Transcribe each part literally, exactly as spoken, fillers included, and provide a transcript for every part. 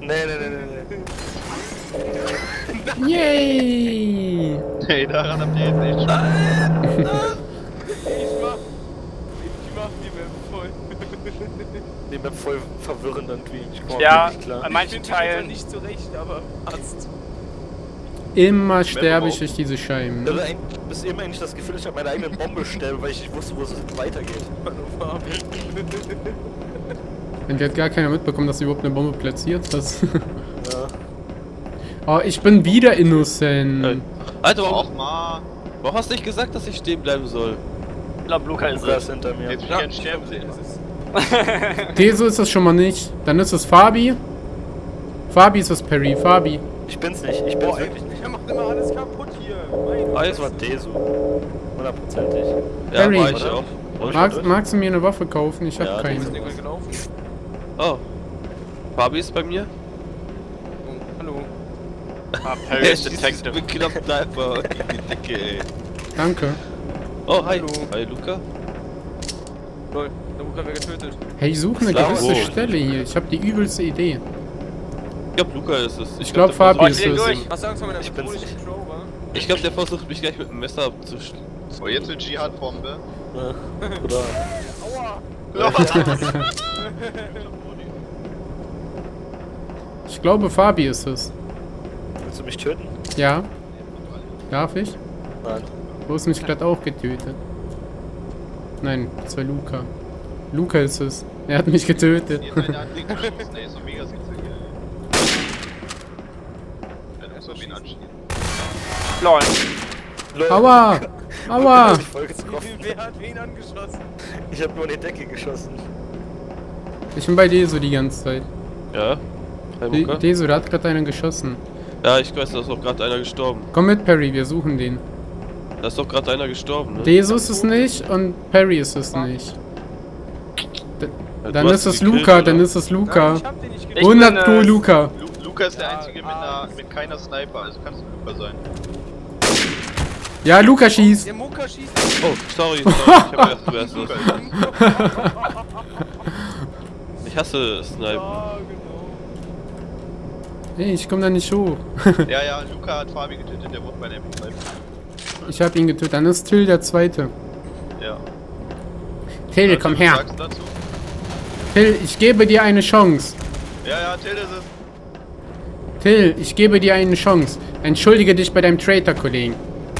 Nee, nee, nee, nee, nee. Yay! Hey, daran habt ihr jetzt nicht schon. Ich mach. Ich mach die Map voll. Die Map voll verwirrend irgendwie. Ich komm Ja, nicht klar. an manchen Ich find die Teilen. nicht zurecht, aber Arzt. Immer sterbe ich durch diese Scheiben. Ich hatte bis eben eigentlich das Gefühl, ich habe meine eigene Bombe sterbe, weil ich nicht wusste, wo es weitergeht. Wenn hat gar keiner mitbekommen, dass du überhaupt eine Bombe platziert hast. Ja. Oh, ich bin wieder innocent. Hey. Alter, warum, Och, ma. warum hast du nicht gesagt, dass ich stehen bleiben soll? Ich glaube, Luca ist Lukas es. hinter mir. Jetzt will ich Ja. gern sterben sehen. Deso ist das schon mal nicht. Dann ist es Fabi. Fabi ist das Perry. Fabi. Ich bin's nicht, ich bin's Boah, ey, wirklich nicht. er macht immer alles kaputt hier. Mein Ah, das war Desu. Hundertprozentig. Ja, Harry. war ich auch. Und? Magst, magst du mir eine Waffe kaufen? Ich hab Ja, keine. Ist irgendwann gelaufen? Oh. Fabi ist bei mir. Oh, hallo. Ah, Perry ist Detective. mit knapp Sniper in die Decke, ey. Danke. Oh, hi. Hallo. Hi, Luca. Lol, der Luca wird getötet. Hey, ich suche eine Klar. gewisse Oh. Stelle hier. Ich habe die übelste Idee. Ich glaub, Luca ist es. Ich glaub, der Fabi versucht- ist dreh es. durch. Hast du Angst vor meiner Ich bin's symbolischen nicht. Show, wa? Ich glaub, der versucht mich gleich mit dem Messer abzuschlagen. Oh, jetzt eine Dschihad-Bombe. Ja. Oder. Ich glaube, Fabi ist es. Willst du mich töten? Ja. Darf ich? Nein. Du hast mich gerade auch getötet. Nein, das war Luca. Luca ist es. Er hat mich getötet. Jetzt eine an Ding geschossen, ey, so mega skizziert. Ja, du musst auf ihn anschießen. Lol. Lol. Aua! Aua! Ich voll getroffen. Wer hat wen angeschossen? Ich hab nur in die Decke geschossen. Ich bin bei Deso die ganze Zeit. Ja. Hi, De Luca. Deso, da hat gerade einer geschossen. Ja, ich weiß, da ist auch gerade einer gestorben. Komm mit, Perry, wir suchen den. Da ist doch gerade einer gestorben, ne? Deso ist es nicht und Perry ist es nicht. D Ja, dann du ist hast es ihn gekillt, Luca, oder? dann ist es Luca. Ich hab den nicht Ich gekillt. hundert bin, Pro äh, Luca. Lu Luca ist der Ja, Einzige mit, ah, einer, mit keiner Sniper, also kannst du Luca sein. Ja, Luca schießt. Der Moka schießt. Oh, sorry, sorry. Ich hab erst, du erst Luca was. ist das. Ich hasse Sniper. Ja, genau. Hey, ich komm da nicht hoch. Ja, ja, Luca hat Fabi getötet, der wurde bei der M P zwei. Ich hab ihn getötet. Dann ist Till der Zweite. Ja. Till, Also, komm was her. sagst du dazu? Till, ich gebe dir eine Chance. Ja, ja, Till ist es. Till, ich gebe dir eine Chance. Entschuldige dich bei deinem Traitor-Kollegen.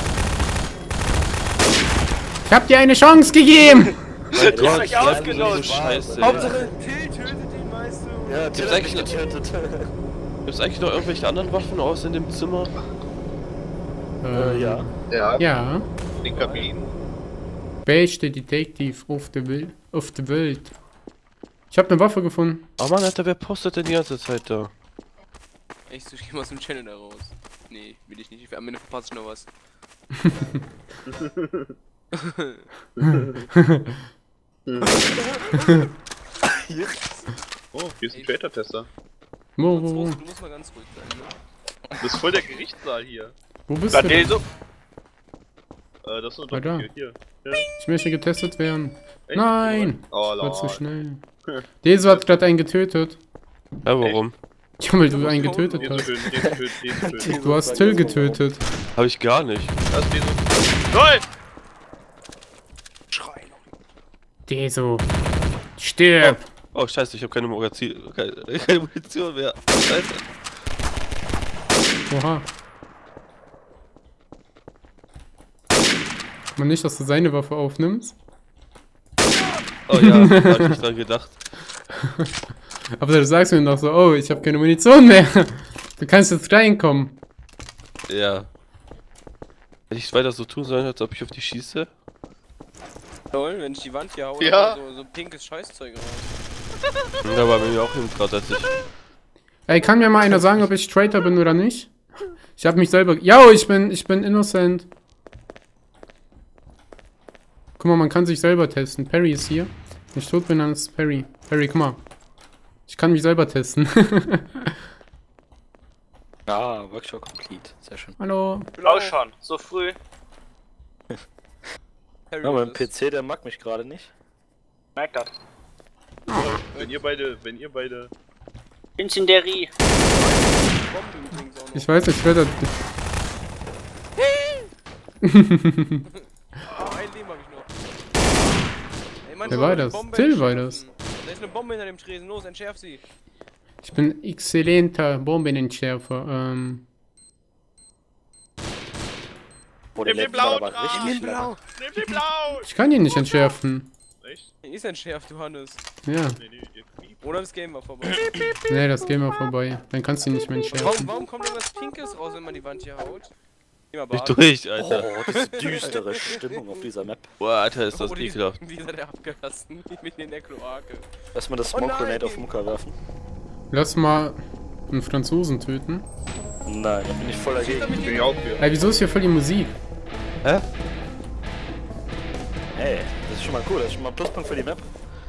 Ich hab dir eine Chance gegeben. Mein Du hast mich Gott, ausgenutzt. So scheiße. Hauptsache, Till tötet ihn, weißt du? Ja, Till Gibt's hat mich eigentlich- getötet. Gibt's eigentlich noch irgendwelche anderen Waffen aus in dem Zimmer? Äh, ja. Ja. Ja. Den Kabinen. Beste Detective auf der Welt. Auf der Welt. Ich hab eine Waffe gefunden. Oh Mann, Alter, wer postet denn die ganze Zeit da? Echt, so, ich geh mal aus dem Channel da raus. Nee, will ich nicht. Am Ende verpasse ich noch was. Oh, hier ist ein Traitor-Tester. Wo, Du wo, wo? musst, du musst mal ganz ruhig sein, ne? Das ist voll der Gerichtssaal hier. Wo bist Da du denn? Deso. Äh, das ist Ah, nur da. hier. hier. Ja. Ich möchte getestet werden. Echt? Nein! Oh, Das war zu lol. schnell. Deso hat gerade einen getötet. Ja, warum? Ja, weil du einen getötet Den hast. schön, den schön, den schön. Du hast Till getötet. Hab ich gar nicht. Das ist den so. LOL! Schreien. Deso. Stirb! Oh, scheiße, ich hab keine Magazin. Keine, keine Munition mehr. Scheiße. Oha. Man nicht, dass du seine Waffe aufnimmst. Oh ja, hab ich nicht dran gedacht. Aber du sagst mir doch so, oh, ich habe keine Munition mehr. Du kannst jetzt reinkommen. Ja. Hätte ich weiter so tun sollen, als ob ich auf die schieße? Lol, wenn ich die Wand hier hau, Ja. dann so, so pinkes Scheißzeug raus. Da war mir auch eben gerade, als ich. Ey, kann mir mal einer sagen, ob ich Traitor bin oder nicht? Ich habe mich selber... Ja, ich bin, ich bin innocent. Guck mal, man kann sich selber testen. Perry ist hier. Wenn ich tot bin, dann ist Perry. Perry, guck mal. Ich kann mich selber testen. Ah, Workshop complete. Sehr schön. Hallo. Auch schon. So früh. Harry Ja, mein ist P C, der mag mich gerade nicht. Merkt das. Wenn ihr beide, wenn ihr beide. Incendiary. Bomben übrigens auch noch. Ich weiß nicht, ich werde... Oh, ein Leben hab ich noch. Ey, Mann, Wer so war eine das? Bombe Till war entschärfen. Da ist eine Bombe hinter dem Tresen. Los, entschärf sie. Ich bin exzellenter Bombenentschärfer. Ähm, Oh, der Nimm den letzte war blauen aber Draht. richtig blau. Nimm den blau! ich kann ihn nicht entschärfen. Echt? Der ist entschärft, Johannes. Ja, Nee, nee, ihr Creep. Oder das Game war vorbei. nee, das Game war vorbei. Dann kannst du ihn nicht mehr Warum, entschärfen. warum kommt irgendwas Pinkes raus, wenn man die Wand hier haut? Geh mal Nicht baden. durch, Alter. Oh, diese düstere Stimmung auf dieser Map. Boah, Alter, ist das Oh, die- ekelhaft. Die ist der abgelassen. Mitten in der Kloake. Lass mal das Oh Smoke nein, Grenade auf die- Muka werfen. Lass mal einen Franzosen töten. Nein, da bin ich voll dagegen. Bin ich auch für. Ey, wieso ist hier voll die Musik? Hä? Hey, das ist schon mal cool, das ist schon mal ein Pluspunkt für die Map.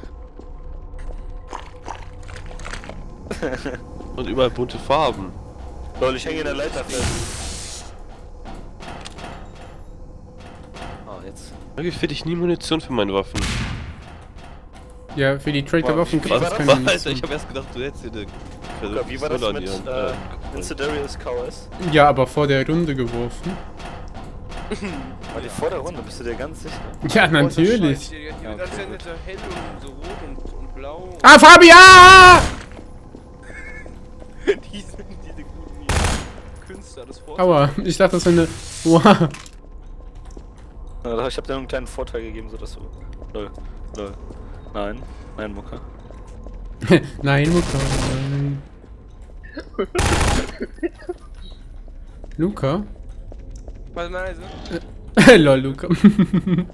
Und überall bunte Farben. Lol, ich hänge in der Leiter fest. Oh, jetzt. Irgendwie finde ich nie Munition für meine Waffen. Ja, für die Traitor-Waffen Wie kriegst war du das? keine Alter, Munition. ich hab erst gedacht, du hättest hier eine Luca, wie war das Pistole mit an die Hand. äh, Incendiarius K S? Ja, aber vor der Runde geworfen. War die vor der Runde, bist du dir ganz sicher? Ja, natürlich. Die, die, die, das ist ja nicht so hell und so rot und, und blau. Ah, Fabian! die sind diese guten Künstler des Vorteils. Aua, ich dachte, das wäre eine... Wow. Na, ich hab dir nur einen kleinen Vorteil gegeben, sodass du... Lol, lol. Nein, nein, Muka. Nein, Luca, nein. Luca? Warte mal, also. Lol, Luca. Gibt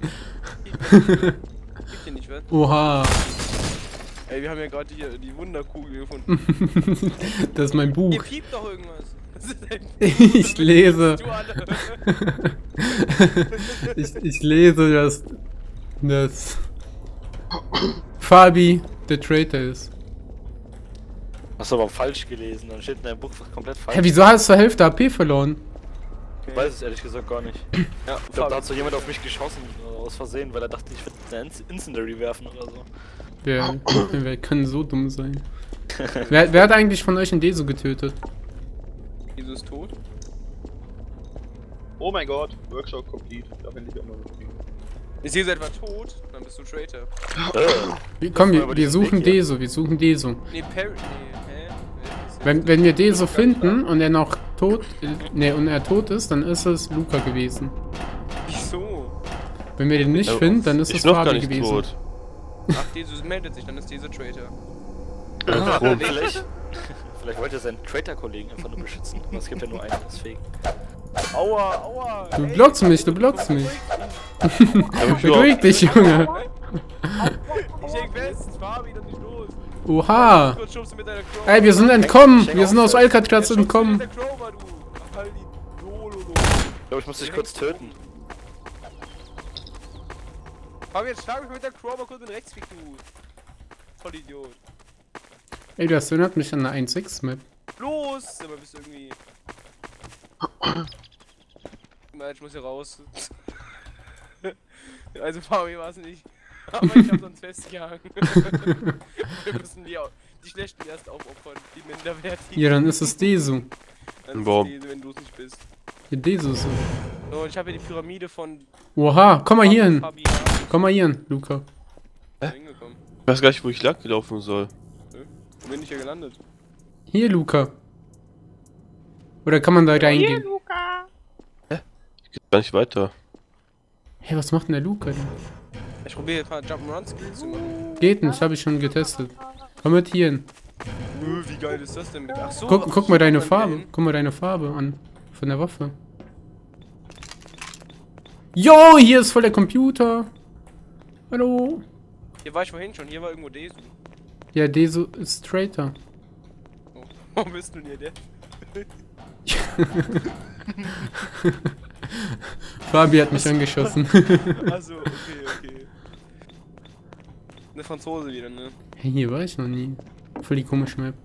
hier nicht was? Oha. Ey, wir haben ja gerade hier die Wunderkugel gefunden. Das ist mein Hier Buch. piept doch irgendwas. Das ist ein Ich lese. Du alle. Ich, ich lese, dass... dass... Fabi der Traitor ist. Hast du aber falsch gelesen, dann steht in deinem Buch komplett falsch. Hä, wieso hast du Hälfte A P verloren? Ich weiß es ehrlich gesagt gar nicht. Ja, Ich glaube, da hat so jemand auf mich geschossen, äh, aus Versehen, weil er dachte, ich würde eine Inc- Incendiary werfen oder so. Wer, wer kann so dumm sein? Wer, wer hat eigentlich von euch einen Deso getötet? Jesus ist tot. Oh mein Gott, Workshop complete. Da bin ich auch mal gespielt. Ist ihr etwa tot? Dann bist du Traitor. Äh, Wir, komm, wir, aber wir diesen suchen Weg hier. Deso, wir suchen Deso. Nee, Perry. Nee, hä? Wer ist Wenn, wenn wir Deso finden und er noch tot, ne, und er tot ist, dann ist es Luca gewesen. Wieso? Wenn wir den nicht finden, dann ist ich es bin noch gar Fabi nicht gewesen. tot. Ach, Jesus meldet sich, dann ist dieser Traitor. Warum? vielleicht, vielleicht wollte er seinen Traitor-Kollegen einfach nur beschützen. Aber es gibt ja nur einen, das ist fake. Aua, aua! Du blockst mich, du blockst mich. Hab ich überhaupt- Beruhig dich, Junge. Ich häng fest, Fabi, dann nicht los. Oha. Kurz schubst du mit deiner Crow. Ey, wir sind entkommen. Wir sind aus Alcatraz entkommen. Mit der Crow, du. Ach, halt die Lolo. Ich glaube, ich muss dich kurz töten. Fabi, jetzt schlag mich mit der Crow mal kurz mit rechts, wie du. Voll Idiot. Ey, das erinnert mich an eine eins Punkt sechs Map. Los! Aber bist du irgendwie. Nein, ich muss hier raus. Also Fabi war es nicht. Aber ich hab sonst festgehangen. Wir müssen die, au- die schlechten erst aufopfern, die minderwertigen. Ja, dann ist es Deso. Dann ist Warum? es diese, wenn du es nicht bist. Ja, Deso ist es. So, und ich habe hier die Pyramide von Oha, komm mal hier hin. Fabi Komm mal hier hin, Luca. hingekommen. Ich weiß gar nicht, wo ich lang gelaufen soll. Wo bin ich hier gelandet? Hier, Luca. Oder kann man da reingehen? Ich geh gar nicht weiter. Hey, was macht denn der Luca denn? Ich probiere ein paar Jump'n'Run-Skills zu machen. Geht nicht, habe ich schon getestet. Komm mit hier hin. Nö, wie geil ist das denn mit? Ach so. Guck, ach guck so, mal deine man Farbe. den- Guck mal deine Farbe an. Von der Waffe. Jo, hier ist voll der Computer. Hallo. Hier war ich vorhin schon, hier war irgendwo Desu. Ja, Deso ist Traitor. Oh. Warum bist du denn hier der? Fabi hat mich angeschossen. Achso, okay, okay. Eine Franzose wieder, ne? Hey, hier war ich noch nie. Voll die komische Map.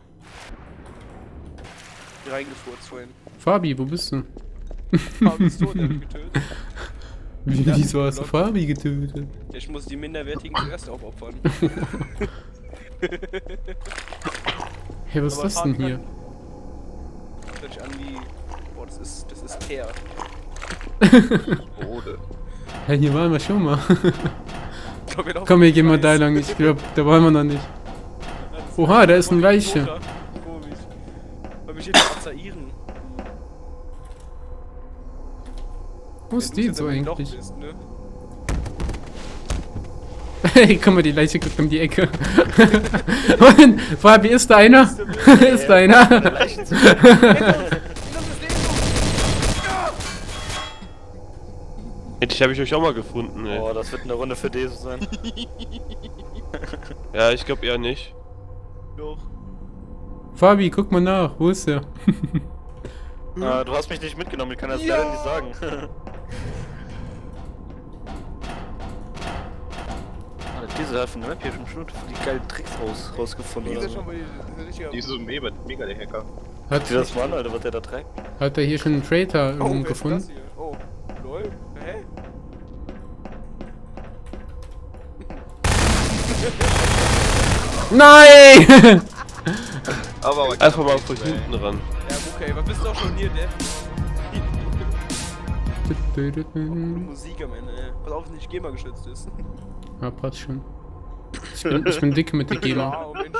Die reingefurzt vorhin. Fabi, wo bist du? Fabi ist tot, der hab ich getötet. Wie, wieso hast du Fabi getötet? Ich muss die Minderwertigen zuerst aufopfern. Hey, was ist Aber das denn fahren hier? kann- Hört sich an wie. Boah, das ist. Das ist Teer. Rode. Hey, hier waren wir schon mal. Ich glaub, wir laufen Komm, wir gehen mal weiß. da lang. Ich glaube, da wollen wir noch nicht. Oha, da ist eine Leiche. Komisch. Weil mich jetzt Azairen. Wo ist die so eigentlich? Bist, ne? Hey, guck mal, die Leiche guckt um die Ecke. Und, Fabi, ist da einer? Ist da einer? Endlich habe ich euch auch mal gefunden, ey. Oh, das wird eine Runde für Deso sein. Ja, ich glaube eher nicht. Doch. Fabi, guck mal nach. Wo ist er? Ah, du hast mich nicht mitgenommen, ich kann das Ja. leider nicht sagen. Ah, diese hat von der Map hier schon schon die geilen Tricks raus, rausgefunden. Die Oder ist ja so. schon mal die, die richtige. Die ist so mega, mega der Hacker. Hat, Sieh das mal an, Alter, was der da trägt. hat er hier schon einen Traitor Oh, ähm, wer ist gefunden? das hier? Oh, lol. Hä? Nein! Aber, aber Einfach mal von hinten ran. Ja, okay, was bist du auch schon hier, Dev? Musik am Ende, ey. Pass auf, dass nicht GEMA geschützt ist. Ja, passt schon. Ich bin, ich bin dick mit der GEMA. Wow, Mensch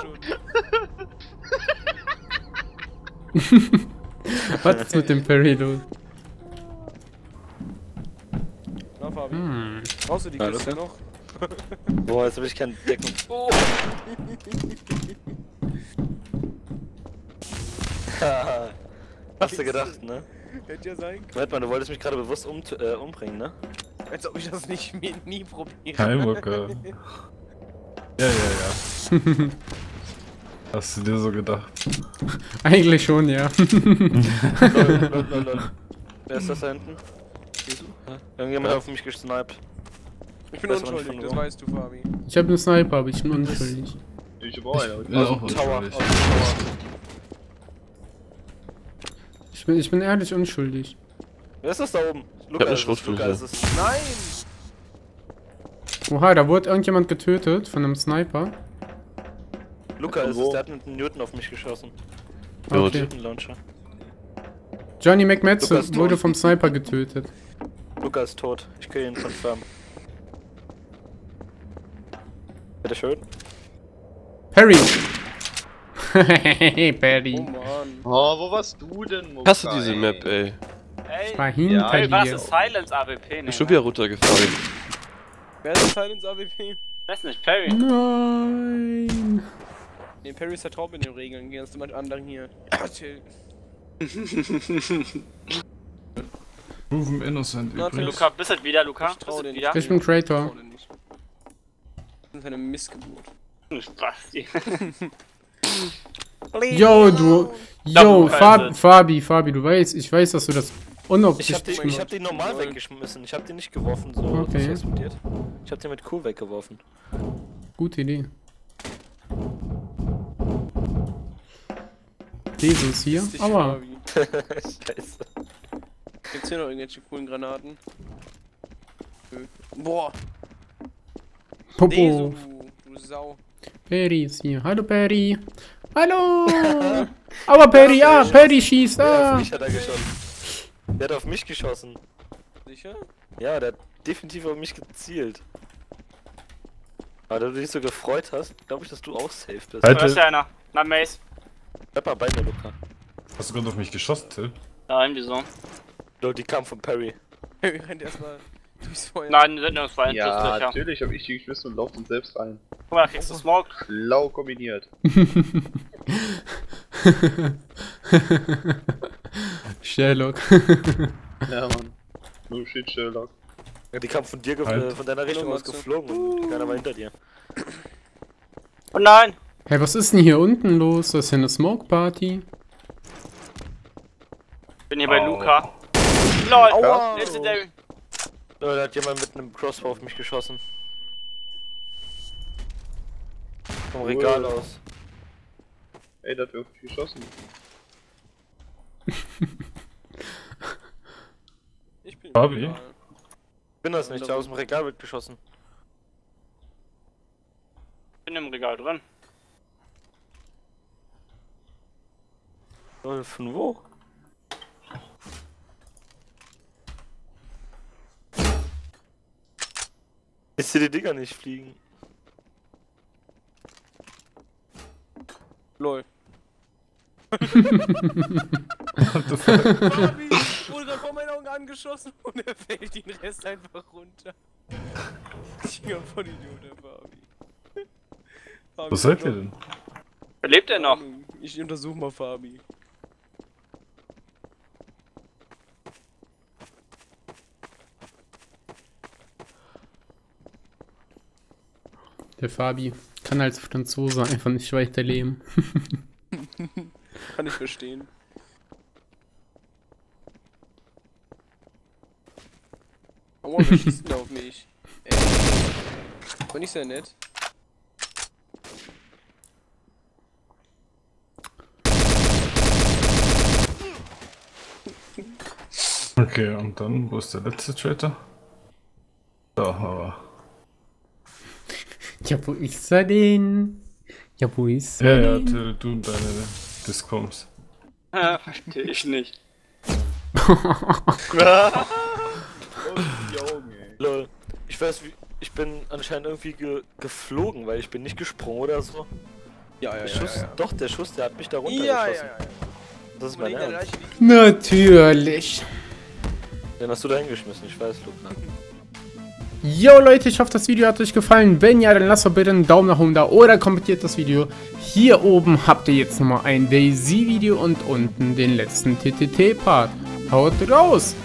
schon. Was ist mit dem Perry los? Na, Fabi. Hm. Brauchst du die Ja, Kiste okay. noch? Boah, jetzt will ich keinen Decken. Oh. Hast du gedacht, ne? Hätte ja sein können. Moment mal, du wolltest mich gerade bewusst um, äh, umbringen, ne? Als ob ich das nicht mir nie probiere. Heimucke. Ja, ja, ja. Hast du dir so gedacht? Eigentlich schon, ja. lol, lol, lol, lol. Wer ist das da hinten? Jesu? Ja? Irgendjemand Ja. hat auf mich gesniped. Ich bin Weiß aber nicht unschuldig, von das wo. weißt du, Fabi. Ich habe einen Sniper, aber ich bin unschuldig. Ich hab auch einen. aber ich- Ja, auch Aus dem Tower. unschuldig. Aus dem Tower. Ich bin, ich bin ehrlich unschuldig. Wer ist das da oben? hab Luca eine ist es, Schrotflinte. Luca ist es. Nein! Oha, da wurde irgendjemand getötet von einem Sniper. Luca Von ist wo? es, der hat mit einem Newton auf mich geschossen. Okay. Newton Launcher. Johnny McMatson Lukas wurde tot. vom Sniper getötet. Luca ist tot. Ich kann ihn confirm. Bitte schön. Perry! Hey, Perry. Oh Mann. Oh, wo warst du denn, Mucka, Hast du diese Map, ey? Ich war Ey, hinter Ja, was dir. ist Silence A W P? Ich Ne? bin schon wieder runtergefallen. Wer ist das Silence A W P? Weiß nicht, Perry. Nein! Ne, Perry ist vertraut mit den Regeln, gegen zu manch anderen hier. Ja, chill. Proven Innocent Na, übrigens. Luca, bist du wieder, Luca? Ich trau Bist du dir wieder? Ich bin Traitor. Trau dir nicht. Das ist eine Missgeburt. Spasti. Yo, du. Yo, Double Fab, Kaiser. Fabi, Fabi, du weißt, ich weiß, dass du das Ich hab, unabsichtlich den, ich gemacht hab den normal Nein. weggeschmissen. Ich hab den nicht geworfen, so Okay. dass er explodiert. Ich hab den mit Q weggeworfen. Gute Idee. Jesus hier. Dich, Aua. Fabi. Scheiße. Gibt's hier noch irgendwelche coolen Granaten? Nö. Boah, Popo. Desu, du Sau. Perry ist hier. Hallo, Perry. Hallo. Aber Perry, ah, Perry schießt. Der auf Ah. mich hat er geschossen. Der hat auf mich geschossen. Sicher? Ja, der hat definitiv auf mich gezielt. Aber da du dich so gefreut hast, glaube ich, dass du auch safe bist. Halt. Da ist ja einer. Na, Mace. Bleib mal bei mir, Luca. Hast du gerade auf mich geschossen, Till? Nein, wieso? Lol, die kam von Perry. Wir rennen erstmal durchs Feuer. Nein, die sind nirgends bei Ja, das ist sicher. natürlich hab ich die geschmissen und lauft uns selbst rein. Guck mal, da kriegst du Smoke. Schlau kombiniert. Sherlock. Ja, Mann. No shit, Sherlock. Ja, die kam von dir, gef- Halt. äh, von deiner Richtung Hallo, aus Matze. geflogen und keiner war hinter dir. Oh nein! Hey, was ist denn hier unten los? Das ist ja eine Smoke Party. Bin hier bei Oh. Luca. LOL! Aua. Legendary. Lol, da hat jemand mit einem Crossbow auf mich geschossen. Vom Cool. Regal aus. Ey, der hat auf mich geschossen. Ich bin Fabi? egal. Ich bin das nicht, der aus dem Regal wird geschossen. Bin im Regal drin. Lol, von wo? Ich sehe die Dinger nicht fliegen. Lol. What the fuck? Fabi wurde gerade vor meinen Augen angeschossen und er fällt den Rest einfach runter. Ich bin voll Idiot, der Fabi. Fabi, Wo seid ihr denn? Wer lebt denn noch? Ich untersuche mal Fabi. Der Fabi kann als Franzose einfach nicht weiterleben. Kann ich verstehen. Oh, wer schießt denn auf mich? Ey. War nicht sehr nett. Okay, und dann, wo ist der letzte Traitor? Da, aber. Ja, wo ist er denn? Ja, wo ist Ja, er ja, denn? Till, du und deine Discoms. Ja, verstehe ich nicht. Lol. Ich weiß, wie. Ich bin anscheinend irgendwie ge geflogen, weil ich bin nicht gesprungen oder so. Ja, ja, Der ja. Schuss, ja, ja. doch, der Schuss, der hat mich da Ja, runtergeschossen. ja, ja. Das ist Man mein in der Ernst. Leiche liegt. Natürlich. Den hast du da hingeschmissen, ich weiß, Luke. Jo Leute, ich hoffe das Video hat euch gefallen. Wenn ja, dann lasst doch bitte einen Daumen nach oben da oder kommentiert das Video. Hier oben habt ihr jetzt nochmal ein DayZ-Video und unten den letzten T T T-Part. Haut raus!